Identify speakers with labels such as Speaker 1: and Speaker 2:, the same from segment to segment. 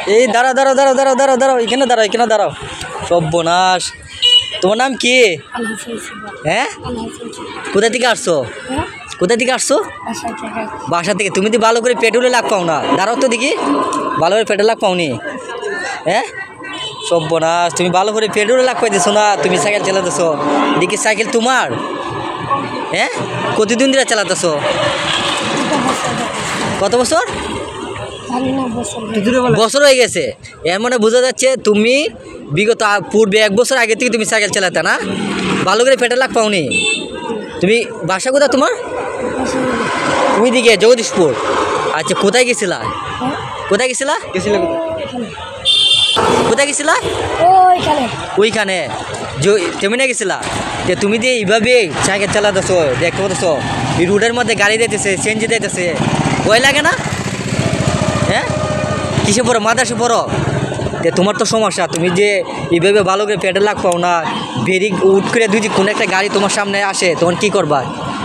Speaker 1: এই দাঁড়াও দাঁড়াও দাঁড়াও দাঁড়াও দাঁড়াও দাঁড়াও এখানে দাঁড়াও এখানে দাঁড়াও। সর্বনাশ, তোমার নাম কি? হ্যাঁ, কোথা থেকে আসছো? কোথা থেকে আসছো? বাসা থেকে। তুমি তো ভালো করে পেট্রোলে লাগ পাও না, দাঁড়াও তো দেখি, ভালো করে পেট্রোল লাগ পাওনি। হ্যাঁ সর্বনাশ, তুমি ভালো করে পেট্রোলে লাগ পাইতেছো না, তুমি সাইকেল চালাতেছো। দেখি সাইকেল তোমার? হ্যাঁ, কতদিন ধরে চালাতেছো? কত বছর? বছর হয়ে গেছে। এর মানে বোঝা যাচ্ছে তুমি বিগত পূর্বে 1 বছর আগে থেকে তুমি সাইকেল চালাতে না, ভালো করে পেট্রোল লাগ পাওনি। তুমি বাসা কোথায় তোমার? ওই দিকে জগদীশপুর। আচ্ছা, কোথায় গেছিলা? কোথায় গেছিলা? কোথায় গেছিলা? ওইখানে তেমনি গেছিলা। যে তুমি দিয়ে এইভাবে সাইকেল চালাতেছো, দেখতে পাচ্ছো এই রোডের মধ্যে গাড়ি দিতেছে, সিএনজি দিতেছে, ভয় লাগে না? হ্যাঁ, কিসে পড়ো? মাদ্রাসে পড়ো? তোমার তো সমস্যা, তুমি যে এইভাবে ভালো করে পেট্রোল লাগ পাও না, ব্রেক উঠ করে দুই কোনো একটা গাড়ি তোমার সামনে আসে, তখন কী করবা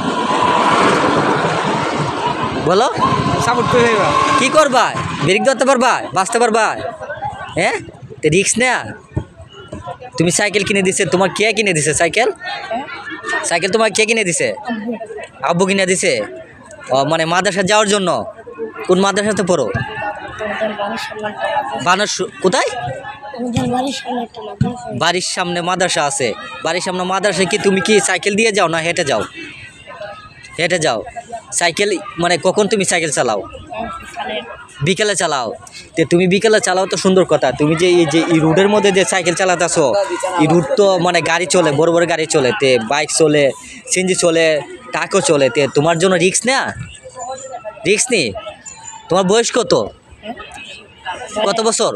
Speaker 1: বলো? সাপোর্ট করে কী করবা? ব্রেক ধরতে পারবা? বাঁচতে পারবা? হ্যাঁ, তো রিক্স না। তুমি সাইকেল কিনে দিছে, তোমার কে কিনে দিছে সাইকেল? সাইকেল তোমার কে কিনে দিছে? আব্বু কিনে দিছে। ও মানে মাদ্রাসা যাওয়ার জন্য? কোন মাদ্রাসাতে পড়ো? বানর কোথায়? বাড়ির সামনে মাদ্রাসা আছে। বাড়ির সামনে মাদ্রাসায় কি তুমি কি সাইকেল দিয়ে যাও না হেঁটে যাও? হেঁটে যাও। সাইকেল মানে কখন তুমি সাইকেল চালাও? বিকেলে চালাও। তো তুমি বিকেলে চালাও তো সুন্দর কথা, তুমি যে এই রুটের মধ্যে যে সাইকেল চালাতেছো, এই রুট তো মানে গাড়ি চলে, বড় বড় গাড়ি চলে, তে বাইক চলে, সিএনজি চলে, ট্রাকও চলে, তে তোমার জন্য রিস্ক না? রিস্ক নেই। তোমার বয়স কত? কত বছর?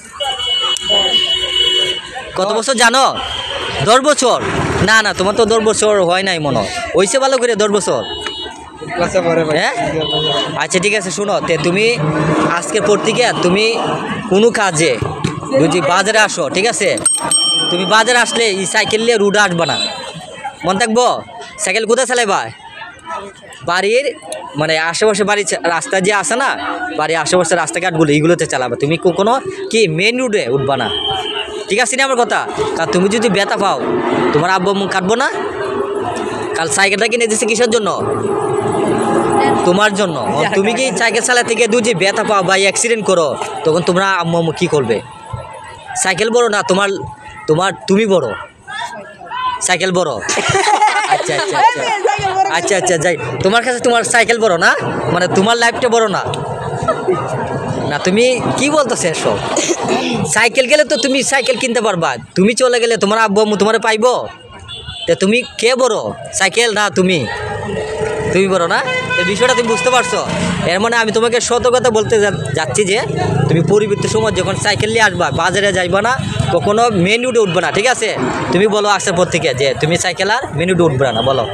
Speaker 1: কত বছর জানো? 10 বছর? না না, তোমার তো 10 বছর হয় নাই মনে হয়। হয়েছে ভালো করে 10 বছর? হ্যাঁ, আচ্ছা ঠিক আছে, শোনো, তে তুমি আজকের পর থেকে তুমি কোনো কাজে যদি বাজারে আসো, ঠিক আছে, তুমি বাজারে আসলে এই সাইকেল নিয়ে রুটে আসবা না, মনে থাকবো। সাইকেল কোথায় চালাইবা? বাড়ির মানে আশেপাশে বাড়ির রাস্তা যে আছে না, বাড়ির আশেপাশে রাস্তাঘাটগুলো এইগুলোতে চালাবা। তুমি কখনো কি মেন রোডে উঠবা না, ঠিক আছে না আমার কথা? কারণ তুমি যদি ব্যথা পাও, তোমার আব্বু মুখ কাটবো না। কাল সাইকেলটা কিনে দিচ্ছে কিসের জন্য? তোমার জন্য। তুমি কি সাইকেল চালা থেকে যদি ব্যথা পাও বা অ্যাক্সিডেন্ট করো, তখন তোমরা আম্মু কী করবে? সাইকেল বড় না তোমার, তুমি বড়, সাইকেল বড়। আচ্ছা আচ্ছা আচ্ছা আচ্ছা আচ্ছা যাই, তোমার কাছে তোমার সাইকেল বড় না, মানে তোমার লাইফটা বড় না। না তুমি কি বলতেছো এসব? সাইকেল গেলে তো তুমি সাইকেল কিনতে পারবা, তুমি চলে গেলে তোমার আব্বু আম্মু তোমার পাইবো? তো তুমি কে বড়, সাইকেল না তুমি? তুমি বড় না? এই বিষয়টা তুমি বুঝতে পারছো? এর মানে আমি তোমাকে সতর্কতা বলতে যাচ্ছি যে তুমি পরিবর্তিত সময় যখন সাইকেল নিয়ে আসবা, বাজারে যাইবা না, কখনো মেন রোডে উঠবে না, ঠিক আছে? তুমি বলো আসার পর থেকে যে তুমি সাইকেল আর মেন রোডে উঠবে না, বলো।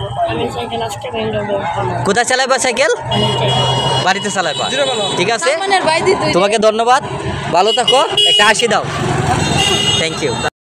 Speaker 1: কোথায় চালাইবা সাইকেল? বাড়িতে চালাইবা, ঠিক আছে? তোমাকে ধন্যবাদ, ভালো থাকো, একটা হাসি দাও। Thank you.